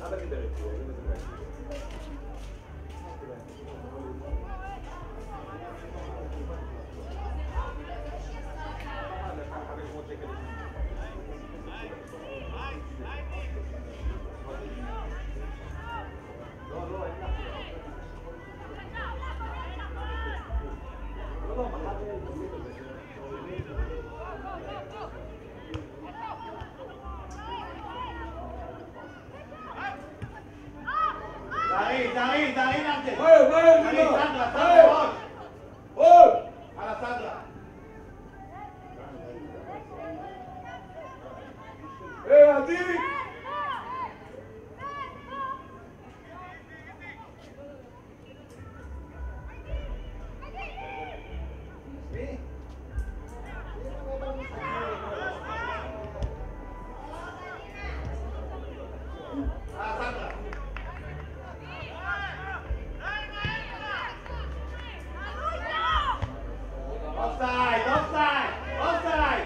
Darin antes. Sandra, a la Sandra. Adi! Offside!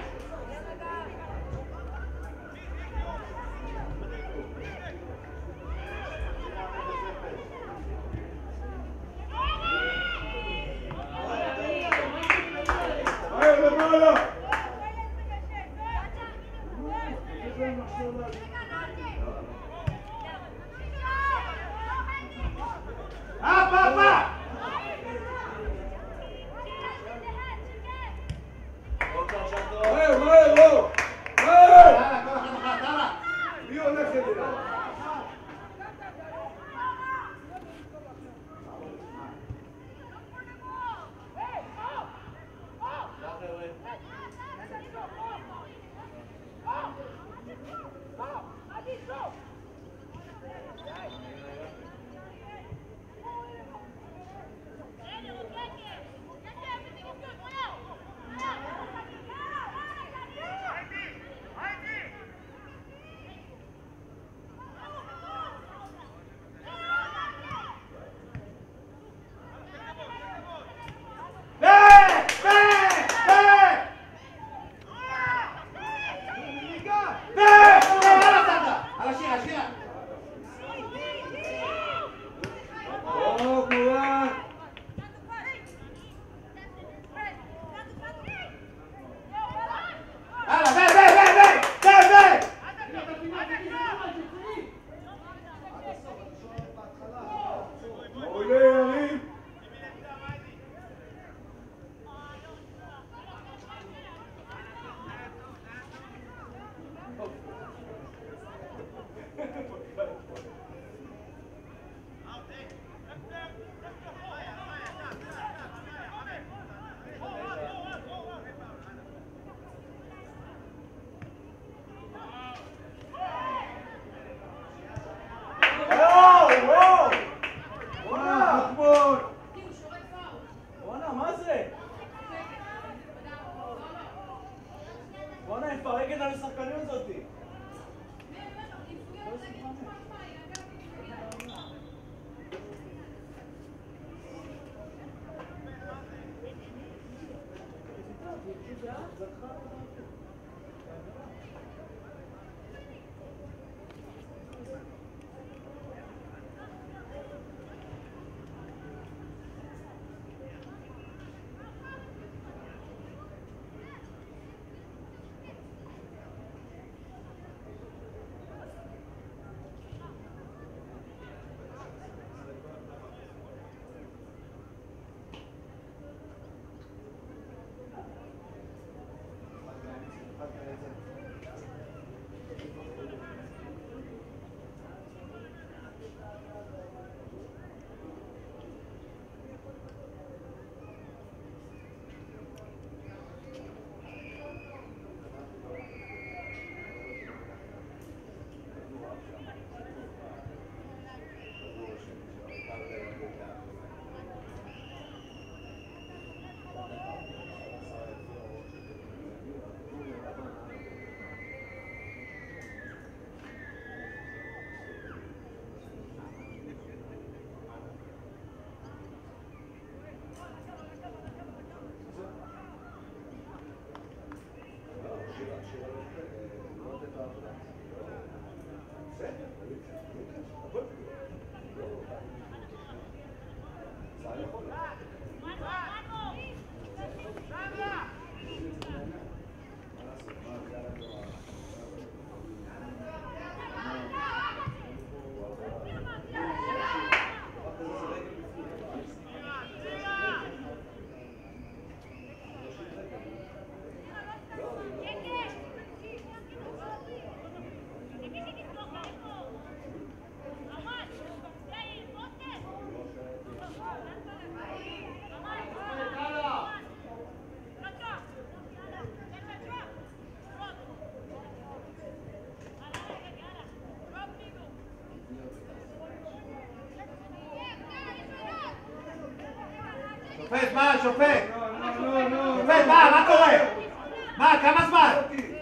שופט, מה? שופט! שופט, מה קורה? מה? כמה זמן?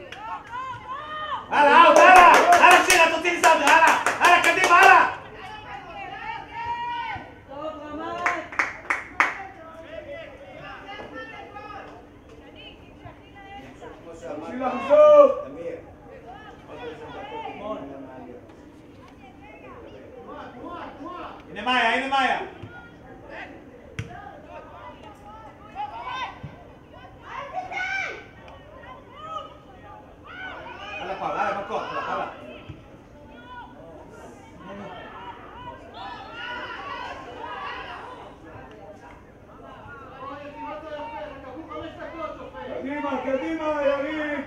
הלאה, אאוט, הלאה! הלאה, שירה, תוציא לסנדרה, הלאה! הלאה, קדימה, הלאה! הנה מאיה, הנה מאיה! הלאה פאול, הלאה בכוח, הלאה. קדימה, יריב!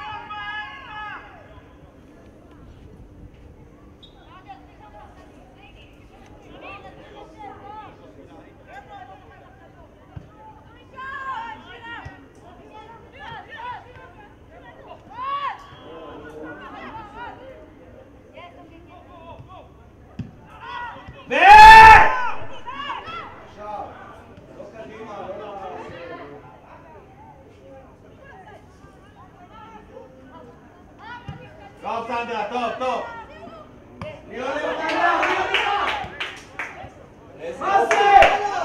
טוב סנדרה, טוב. מי עולה בקלה? מה זה?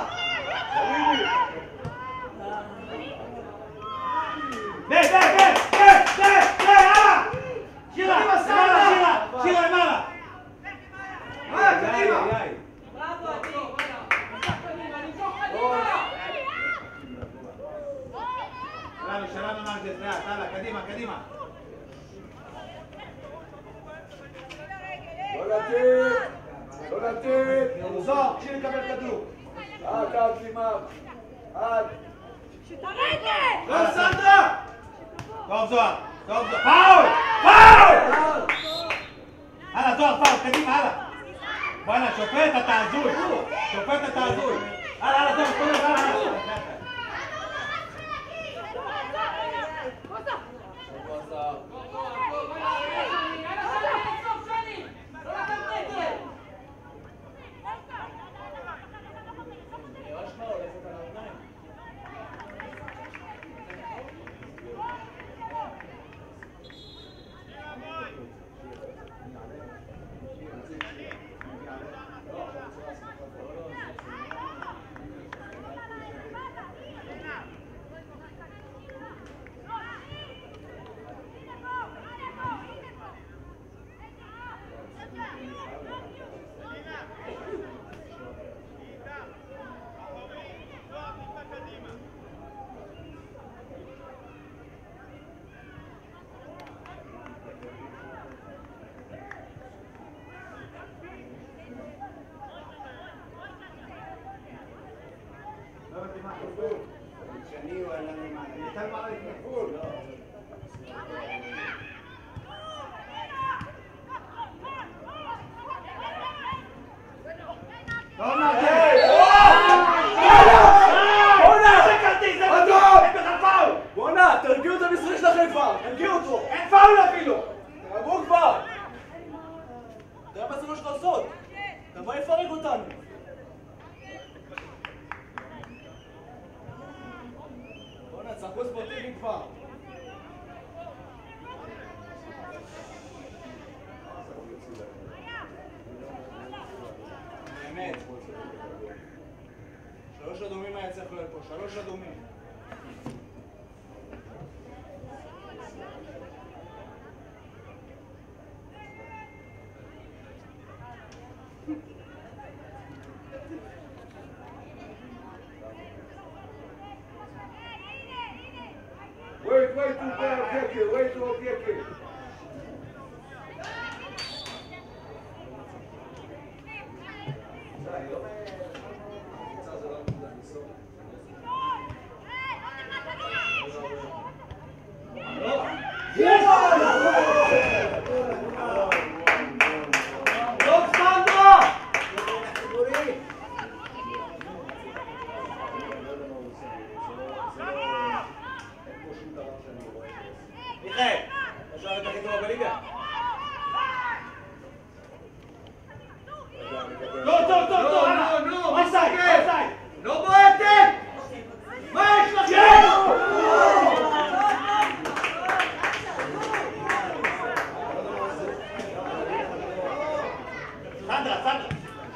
הלאה! שירה, למעלה! קדימה! שלנו מרג'ס, הלאה, קדימה. לא לתת! זוהר, כשיר לקבל כדור. עד לימר. עד. לא סנדרה! טוב זוהר! פאול! הלאה זוהר, פאול, קדימה, הלאה! בוא'נה, שופט, אתה הזוי! הלאה, זוהר, הלאה! בואנה, תרגיעו את המשחק שלכם כבר! תרגיעו אותו! אין פאול אפילו! תרגעו כבר! תראה מה זה מה שאתה לעשות! אתה בא לפרק אותנו! בואנה, צחקו ספורטיבי כבר! באמת! 3 אדומים היה צריך להיות פה, 3 אדומים! Wait to objective. סנדרה.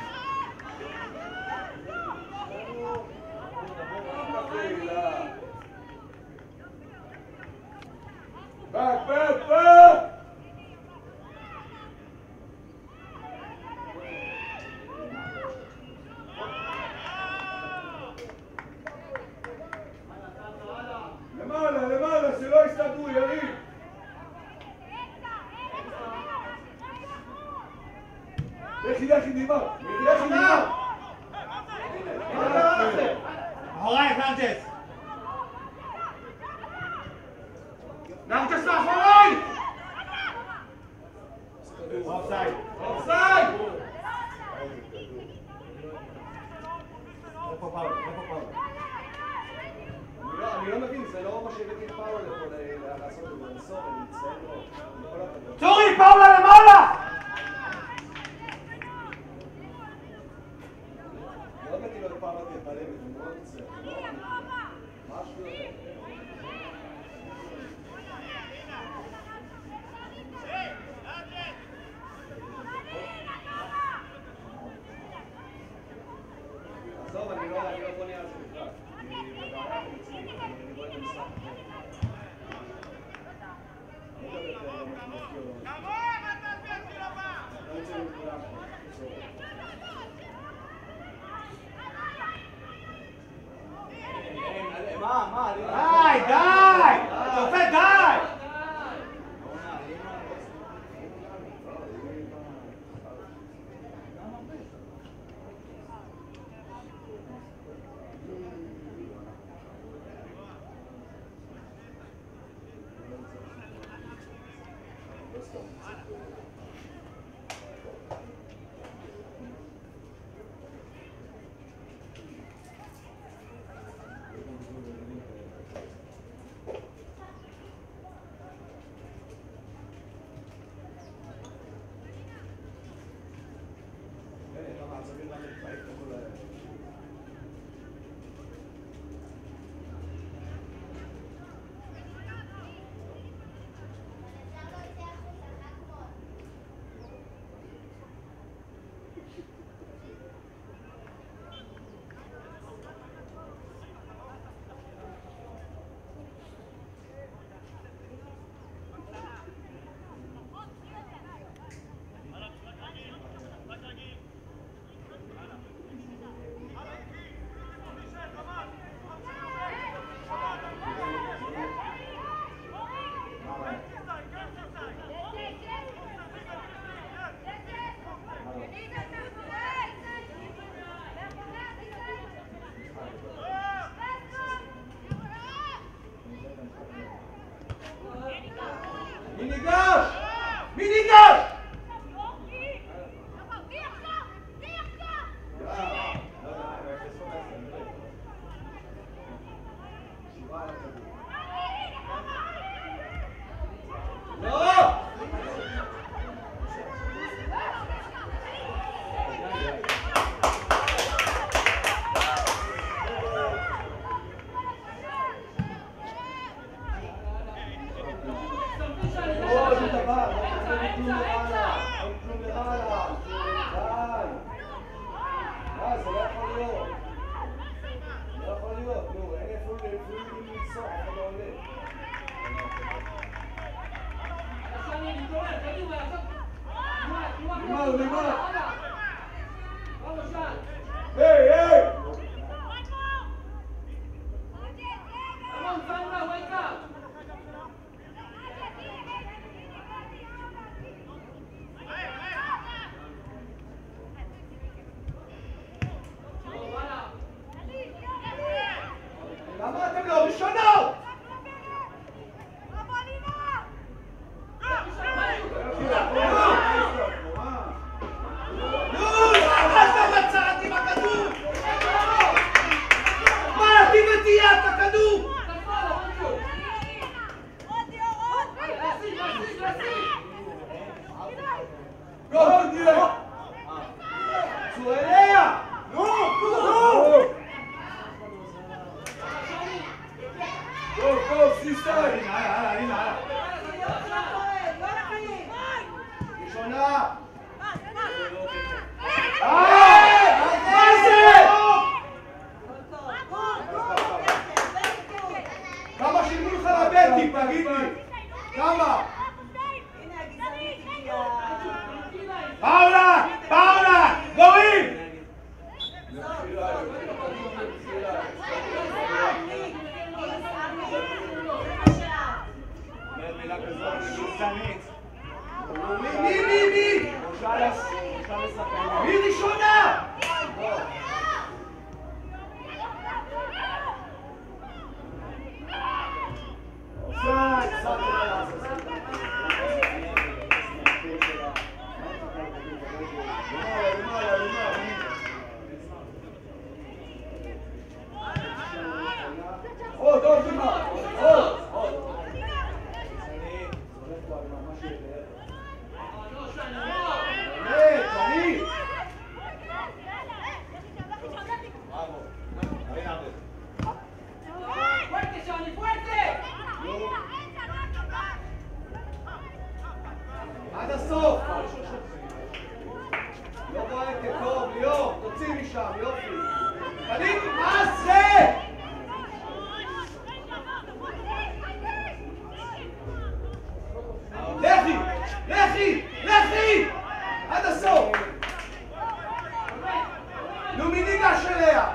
Back! למעלה, שלא יסתדרו, יריב. לכי, דימה. אחורייך, נרצ'ס. מאחוריי! אופסייד. איפה פאול? אני לא מבין, זה לא מה שהבאתי את פאולה לפה לעשות את זה, בסוף, אני מצטער לו. צורי, פאולה למעלה! לא הבאתי לו את פאולה בלמת, אני מאוד מצטער. משהו לא... עזוב, אני לא בונה על זה בכלל. די! שופט, די! מי ניגש? למה אתם לא ראשונות? ראשונה! נו, מי ניגש אליה?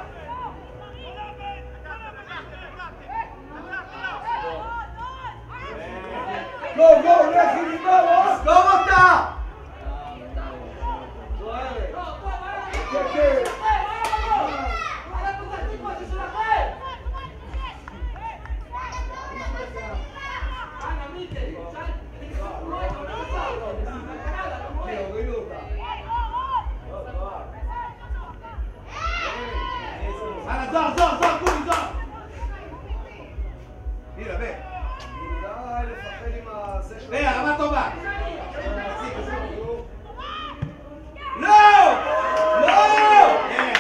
גו, גו, לכי נגמר, סגור אותה! כן, כן. זר, גולי, זר! הנה, בי. די, לפחד עם הזה שלו. בי, הרמה טובה. לא! לא!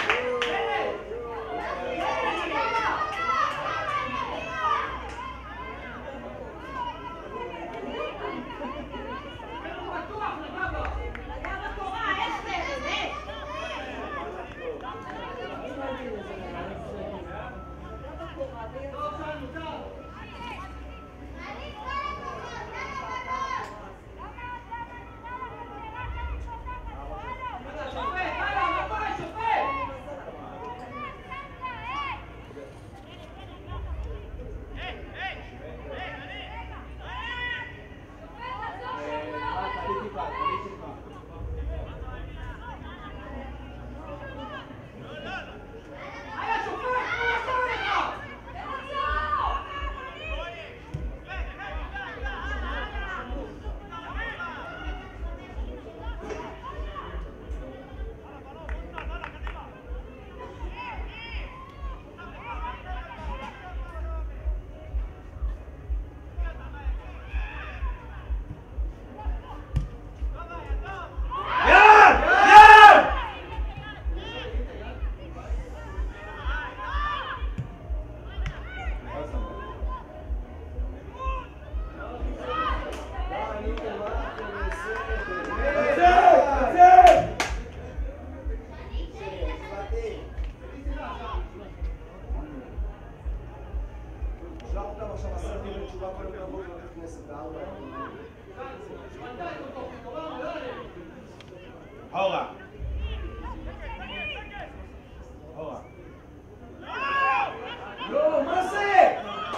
הורה. הורה. לא, מה זה?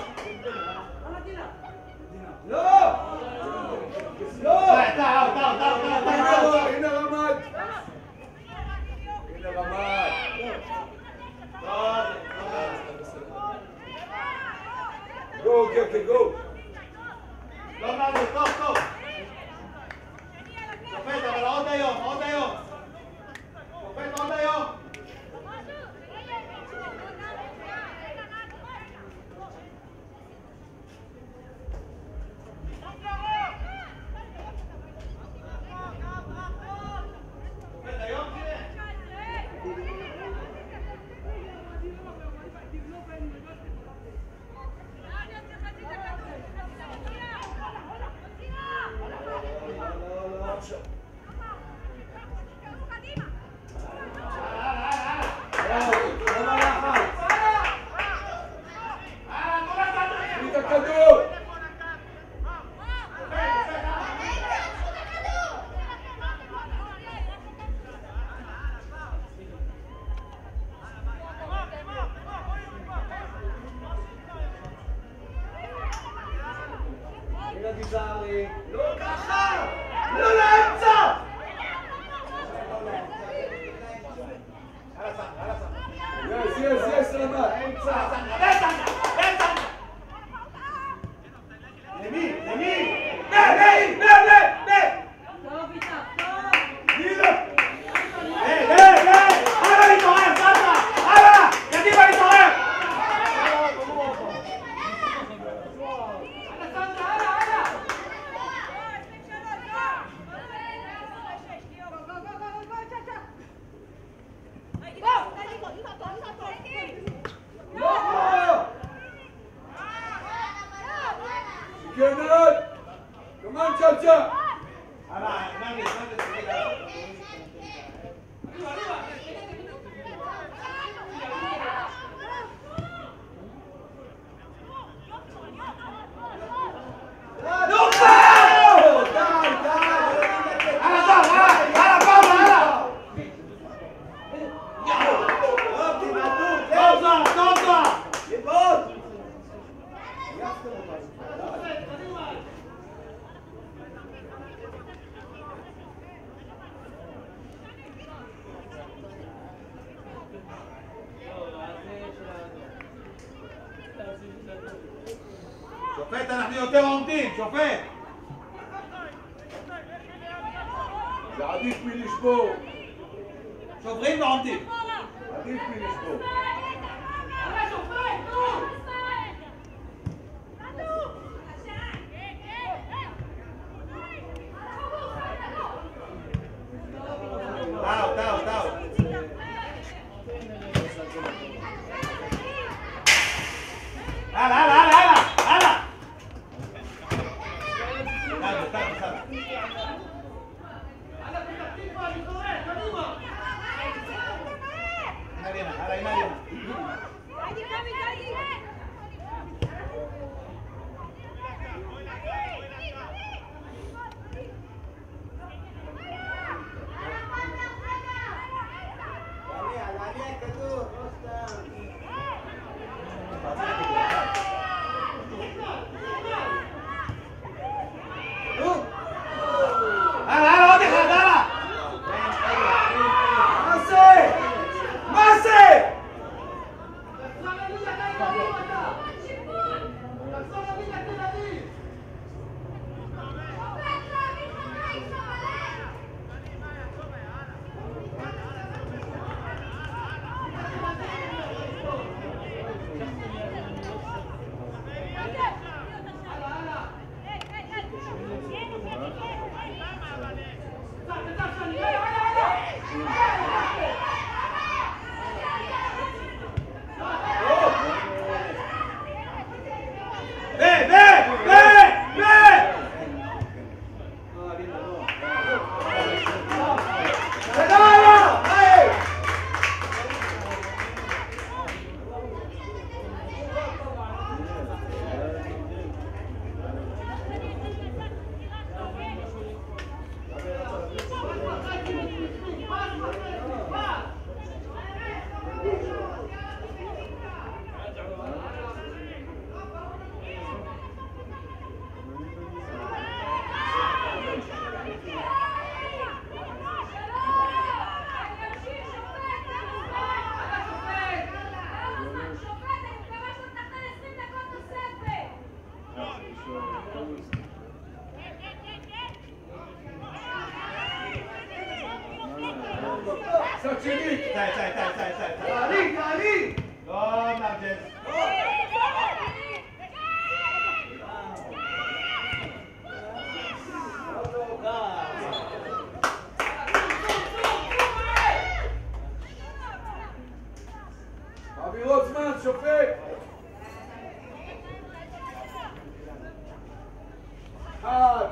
לא! לא! טע. הנה רמד! הנה רמד! גו, גו! לא מעלה, טוב. שופט, אבל עוד היום. שופט, עוד היום. לא ככה! לא לאמצע! יש, רמד, אמצע! למי? הלאה להתעורר, סבתא! הלאה! קדימה להתעורר! Good! Come on, Chacha! שופט, אנחנו יותר עומדים, שופט! זה עדיף מלשבור. שוברים ועומדים. עדיף מלשבור. טאו. הלאה! תעלי! לא נרג'ס. מעבירות זמן, שופט! אחד!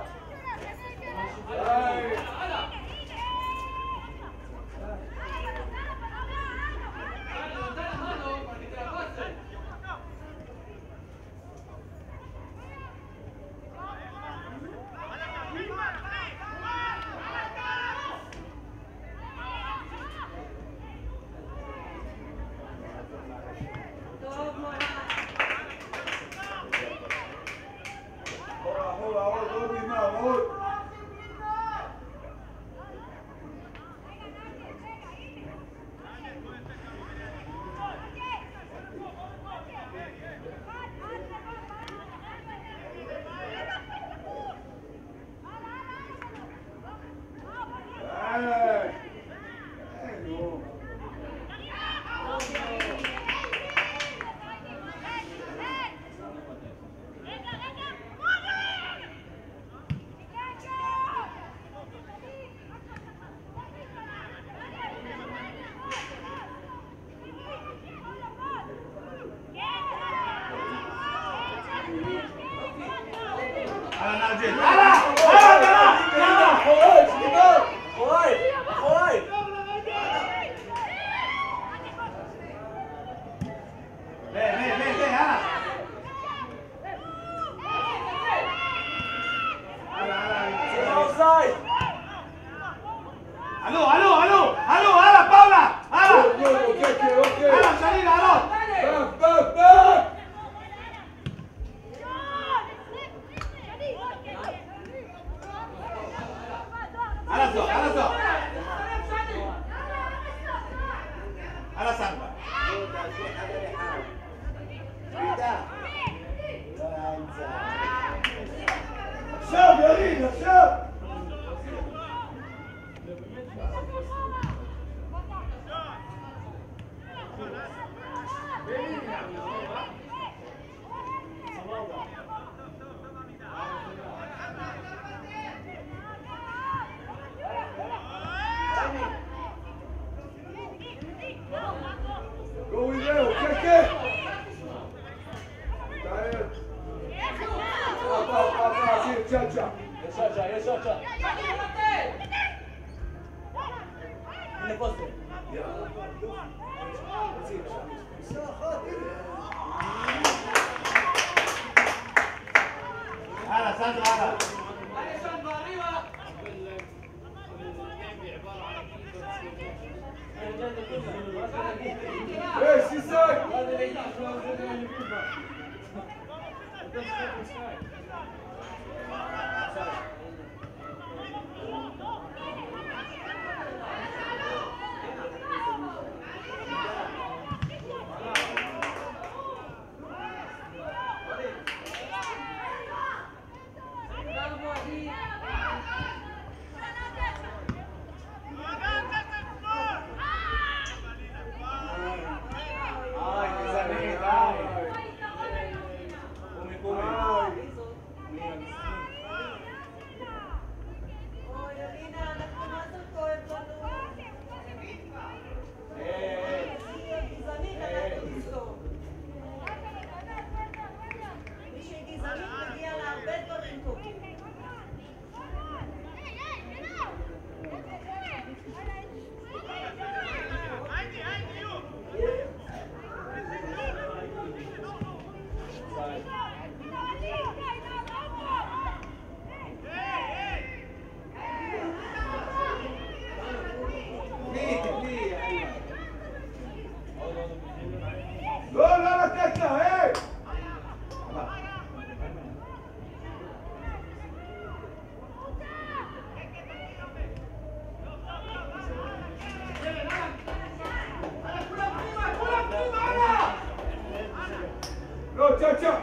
Tidak. דוד, עכשיו! Go with you, check it! Tired. Up, here, cha-cha. Yes, cha-cha. In the post. هلا ساندرا هلا ايه سيساك Go, cha-cha!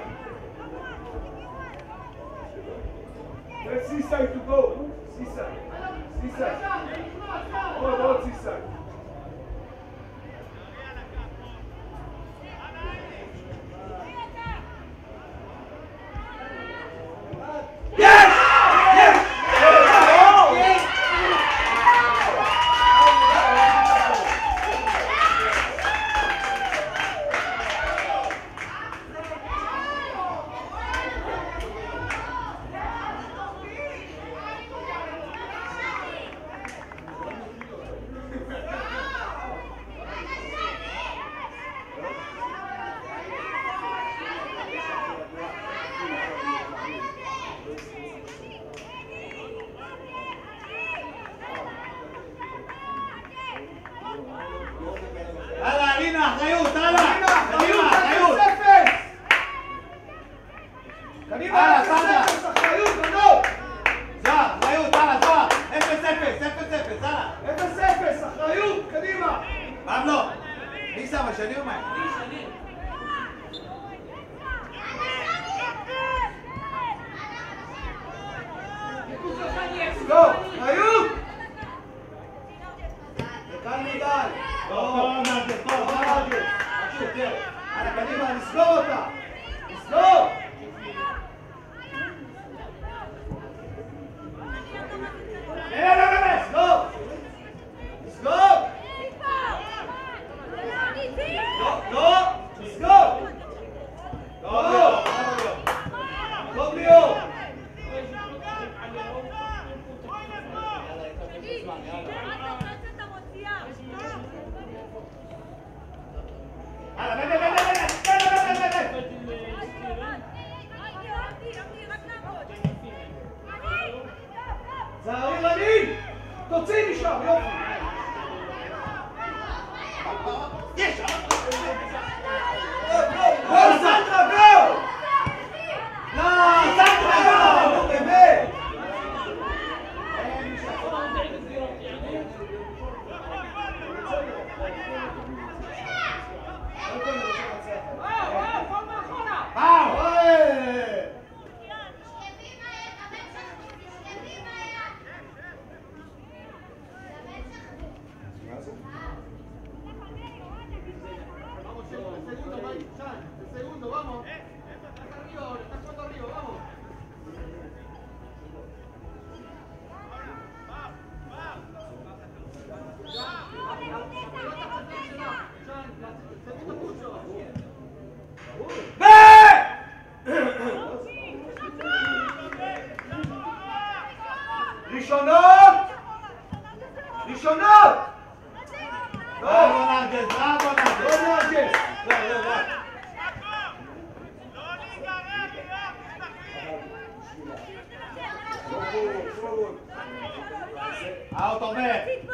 Let's seaside to go. Seaside. Seaside. Oh, seaside. הלאה, הנה, אחריות, הלאה! קדימה, אחריות! קדימה, הלאה, סנדה! אחריות, בנות! זוהר, אחריות, הלאה, זוהר! 0-0, הלאה! 0-0, אחריות, קדימה! פעם לא! מי שמה, שני או מה? לא, אחריות! קל מדי! טוב, נגד, טוב, נגד! משהו יותר! הלאה, קדימה, נסגור אותה! נסגור! נסגור! נסגור! לא! נסגור! לא! טוב ליאור! הלאה, ראשונות! ראשונות! בראבו נרג'ס, בראבו נרג'ס. לא נרג'ס! אאוט עובר.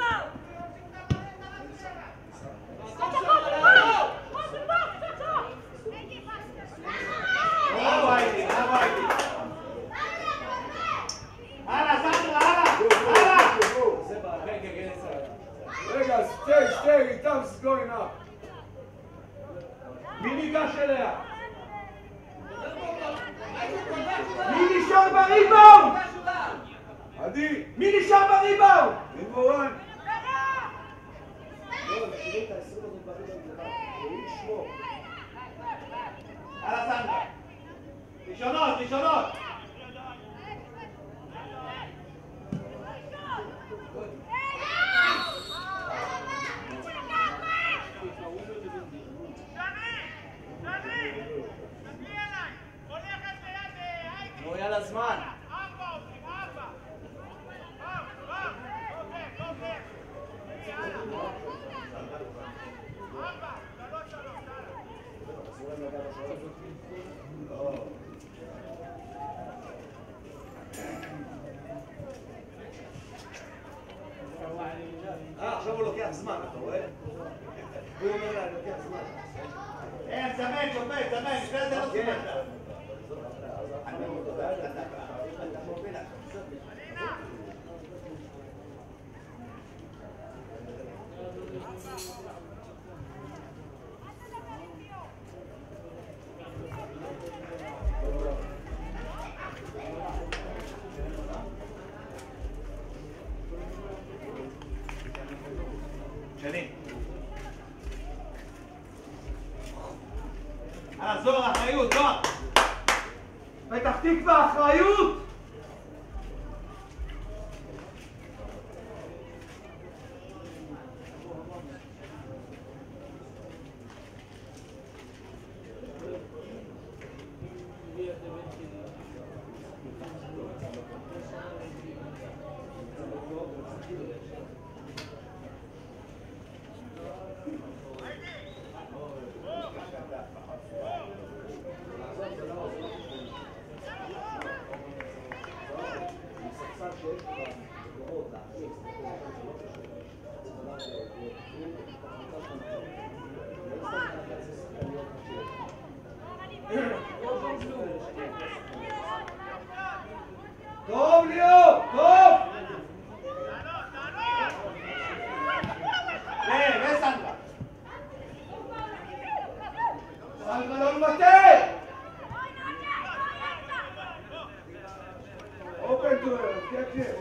בראבו הייתי, בראבו הייתי. הלאה, סנדרה, הלאה. רגע, stay, איתם is going up. מי ניגש אליה? מי נשאר בריבאונד? עדי. מי נשאר בריבאונד? לימורן. הלאה, סנדרה. ראשונות, ראשונות. נו, יאללה זמן. עכשיו הוא לוקח זמן, אתה רואה? הוא אומר לה, לוקח זמן. אין, זמן, שופט, זמן, לפני זה לא סימנת. שני. זוהר, אחריות, זוהר. פתח תקווה, אחריות! טוב ליאור, טוב! וסנדרה. סנדרה לא מוותר! Open to her, get it.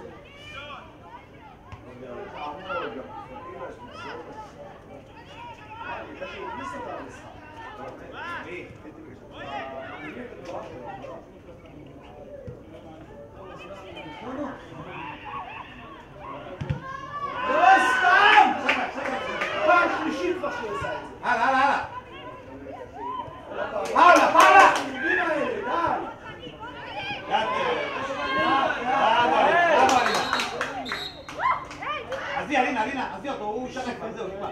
לא סתם! פעם שלישית כבר שהיא עושה את זה. הלאה. פעלה! עזי, אלינה, עזי אותו, הוא שרק וזהו, נגמר.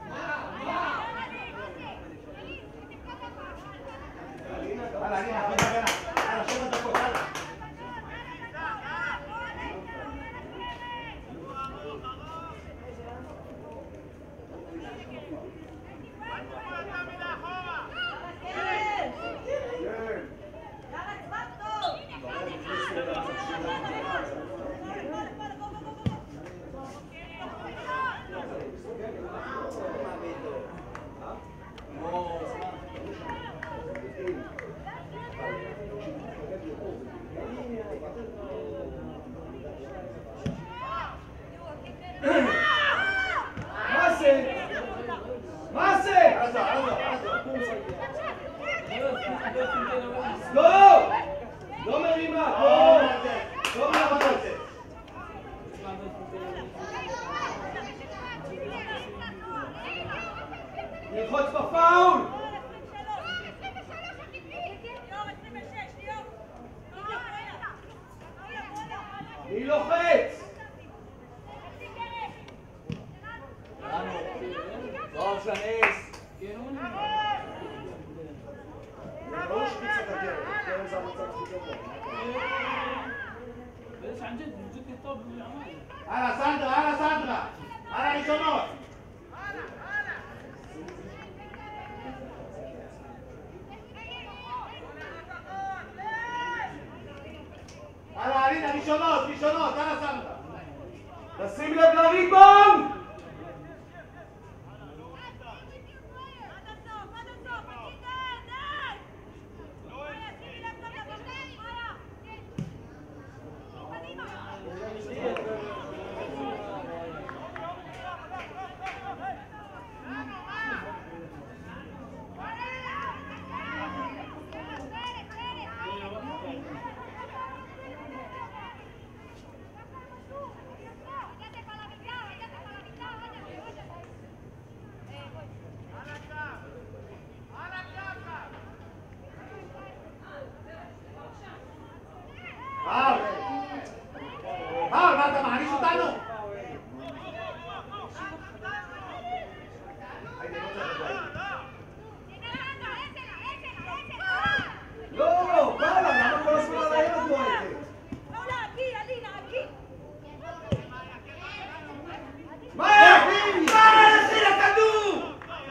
אלינה, אחרי הגנה. 7 דקות, הלאה. מה זה? לא מרימה, לא מרימה. ללחוץ בפאול! מי לוחץ? להיכנס. ברור שפיצה תגיע, כן, זה המצב הכי גבוה. بس عن جد جد يطب بالعمال. הלאה סנדרה, הלאה סנדרה. הלאה ראשונות. הלאה אלינה, ראשונות, ראשונות, הלאה סנדרה. תשים לב לריבון! מה אתה מעניש אותנו? לא, בואלה, למה כל הזמן על הילד לא הייתי? מה נתחיל הכדור?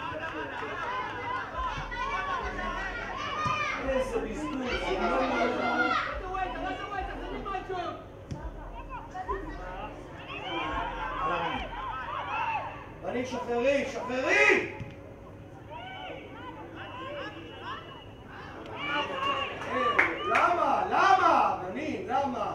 איזה בזבוז. בנים שחררי, שחררי! למה? למה? בנים, למה?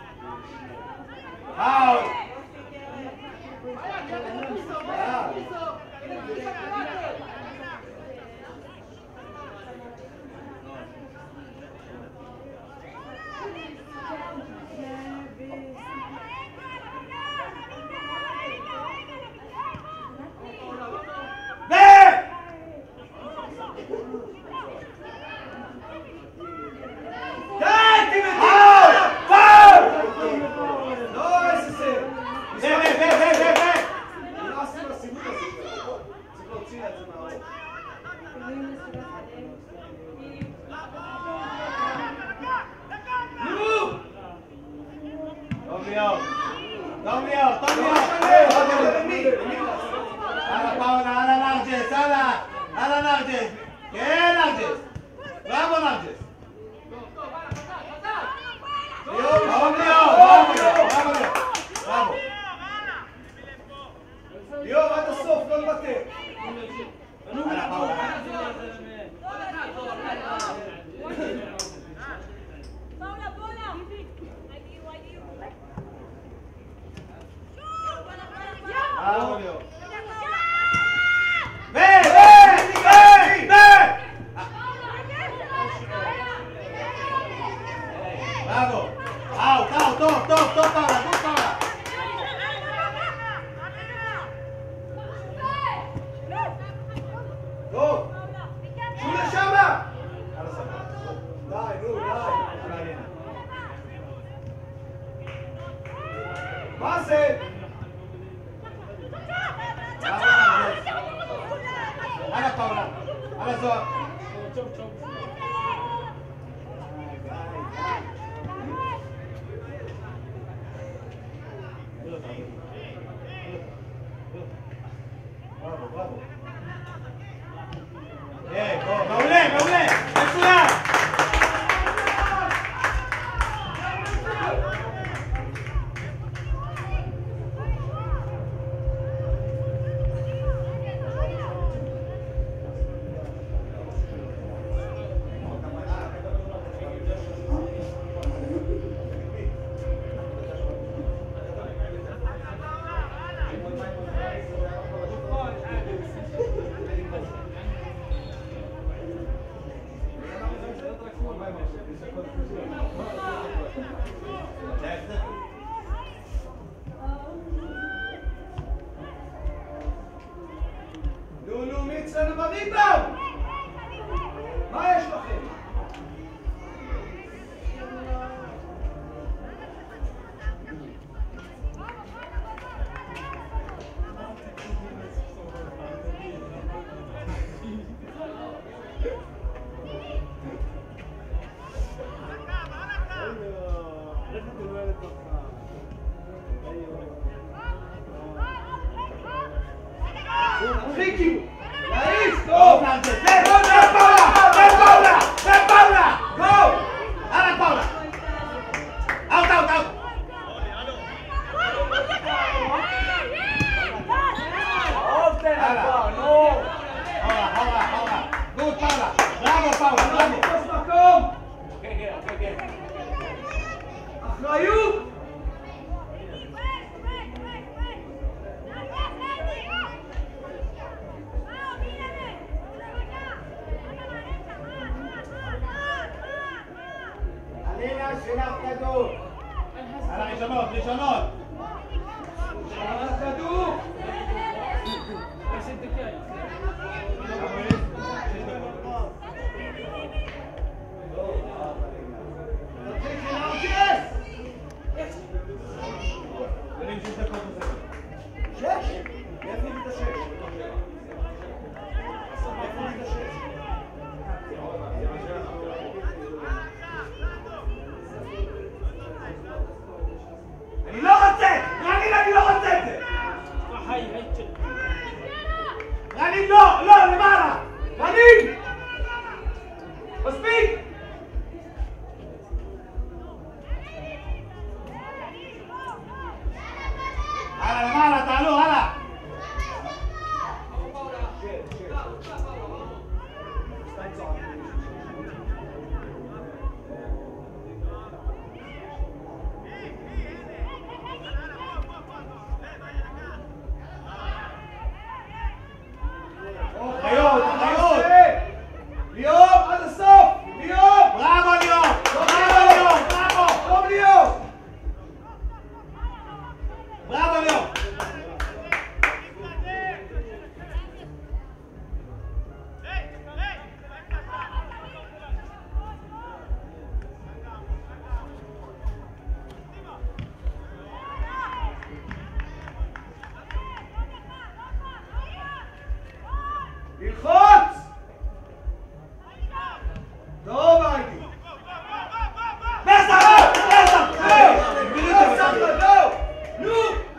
ליאור, עד הסוף, לא לוותר. Bravo! Out, out, top, top, top, Paula, top, Paula! טוב! שו לשמה! די, נו, די! מה זה? הלאה פאולה, הלאה זוהר. בראבו, בראבו. מעולה, מעולה, מצוין! נו, מי אצלנו בריבאונד? מה יש לכם? שלח כדור. על הראשונות, ראשונות. שלח כדור. אני לא רוצה! רנין, אני לא רוצה את זה! רנין, לא! לא, למעלה! רנין! מספיק! הלאה, למעלה, תעלו, הלאה! ללחוץ! טוב הייתי! בסדר! נו!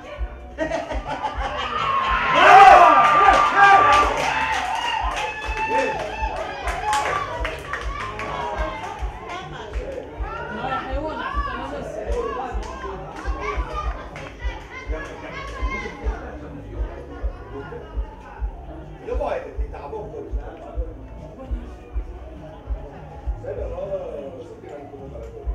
לא בועדת, היא תעבור כל זה. בסדר, לא עשיתי לה נקודות על הכל.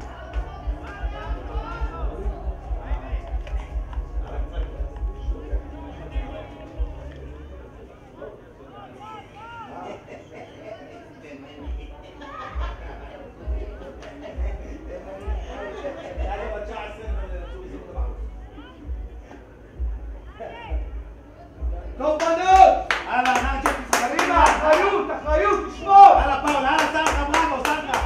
טוב בנות! הלאה, נעצ'ה קדימה! אחריות, אחריות, תשמור! הלאה פאול, הלאה סנטרה, בראבו, סנטרה!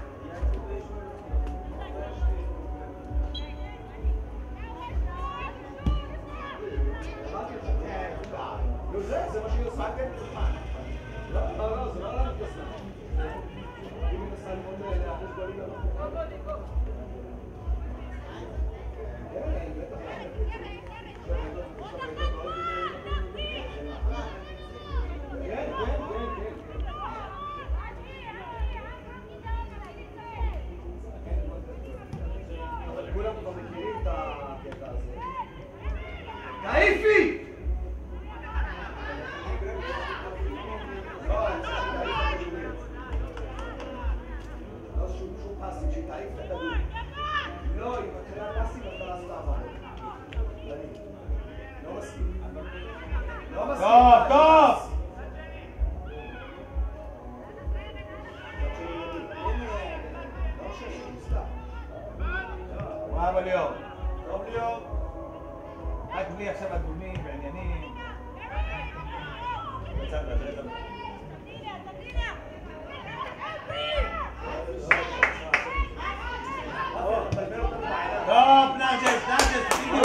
זה מה שהיא עושה כן בזמן. לא, זה לא עלה מתעסק. היא מנסה ללמוד לאחוז גולים למחור. כן, בטח. כולם כבר מכירים את הקטע הזה. תעיפי! לא שום פסים, שהיא תעיף את הכדור. לא, היא מתחילה פסים ואתה עשתה עברות. לא מסכים. לא מסכים. טוב, טוב! בראבו ליאור. טוב ליאור. רק בלי עכשיו אדומים ועניינים. טוב, נאג'ס, בדיוק.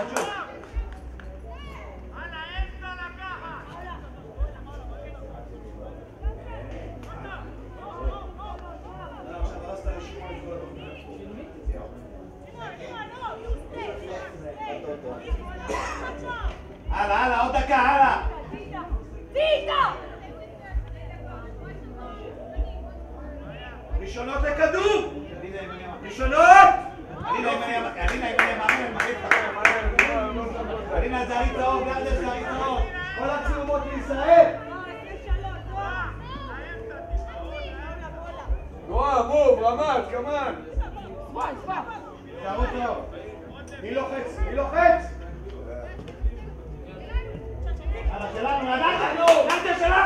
הלאה, הלאה, עוד דקה, הלאה! ראשונות לכדור! ראשונות! אלינה זה הרי טוב, גרדס זה הרי טוב! כל הצילומות לישראל! גואה, מוב, רמת, כמן! תערו טוב! מי לוחץ? מי לוחץ? הלאה, שלנו, נדעת! נדעת שלנו!